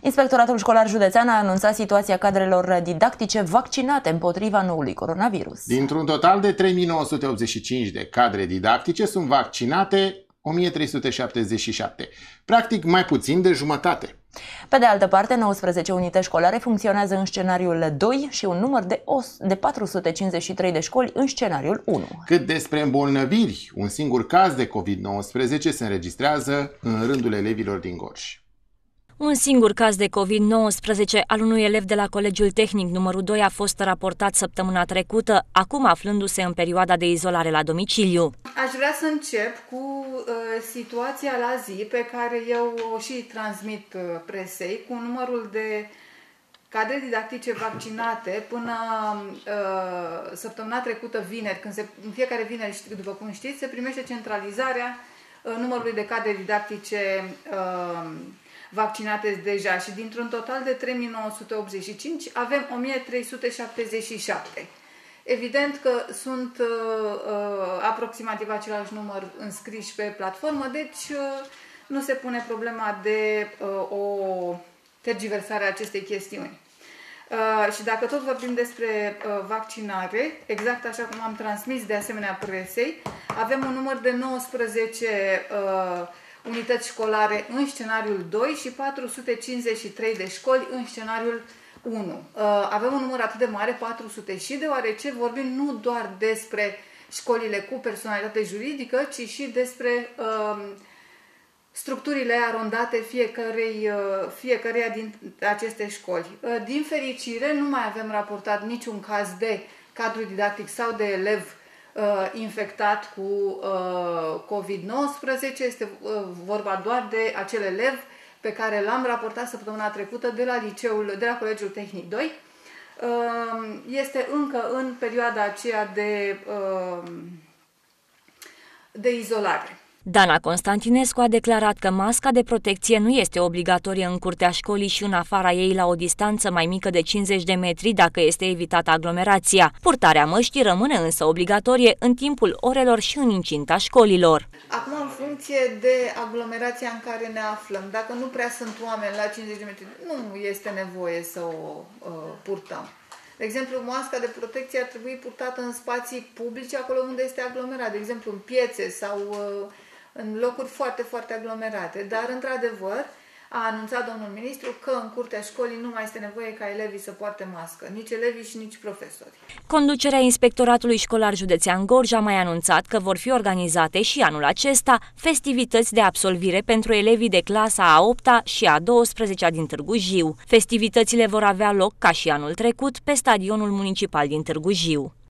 Inspectoratul Școlar Județean a anunțat situația cadrelor didactice vaccinate împotriva noului coronavirus. Dintr-un total de 3985 de cadre didactice sunt vaccinate 1377, practic mai puțin de jumătate. Pe de altă parte, 19 unități școlare funcționează în scenariul 2 și un număr de 453 de școli în scenariul 1. Cât despre îmbolnăviri, un singur caz de COVID-19 se înregistrează în rândul elevilor din Gorj. Un singur caz de COVID-19 al unui elev de la Colegiul Tehnic numărul 2 a fost raportat săptămâna trecută, acum aflându-se în perioada de izolare la domiciliu. Aș vrea să încep cu situația la zi pe care eu o și transmit presei, cu numărul de cadre didactice vaccinate până săptămâna trecută, vineri, în fiecare vineri, după cum știți, se primește centralizarea numărului de cadre didactice vaccinate deja și dintr-un total de 3985 avem 1377. Evident că sunt aproximativ același număr înscriși pe platformă, deci nu se pune problema de o tergiversare a acestei chestiuni. Și dacă tot vorbim despre vaccinare, exact așa cum am transmis de asemenea presei, avem un număr de 19 unități școlare în scenariul 2 și 453 de școli în scenariul 1. Avem un număr atât de mare, 400, și deoarece vorbim nu doar despre școlile cu personalitate juridică, ci și despre structurile arondate fiecăreia din aceste școli. Din fericire, nu mai avem raportat niciun caz de cadru didactic sau de elev infectat cu COVID-19. Este vorba doar de acel elev pe care l-am raportat săptămâna trecută de la Colegiul Tehnic 2. Este încă în perioada aceea de izolare. Dana Constantinescu a declarat că masca de protecție nu este obligatorie în curtea școlii și în afara ei la o distanță mai mică de 50 de metri dacă este evitată aglomerația. Purtarea măștii rămâne însă obligatorie în timpul orelor și în incinta școlilor. Acum, în funcție de aglomerația în care ne aflăm, dacă nu prea sunt oameni la 50 de metri, nu este nevoie să o purtăm. De exemplu, masca de protecție ar trebui purtată în spații publice, acolo unde este aglomerat, de exemplu în piețe sau în locuri foarte, foarte aglomerate. Dar, într-adevăr, a anunțat domnul ministru că în curtea școlii nu mai este nevoie ca elevii să poarte mască, nici elevii și nici profesori. Conducerea Inspectoratului Școlar Județean Gorj a mai anunțat că vor fi organizate și anul acesta festivități de absolvire pentru elevii de clasa a 8-a și a 12-a din Târgu Jiu. Festivitățile vor avea loc, ca și anul trecut, pe stadionul municipal din Târgu Jiu.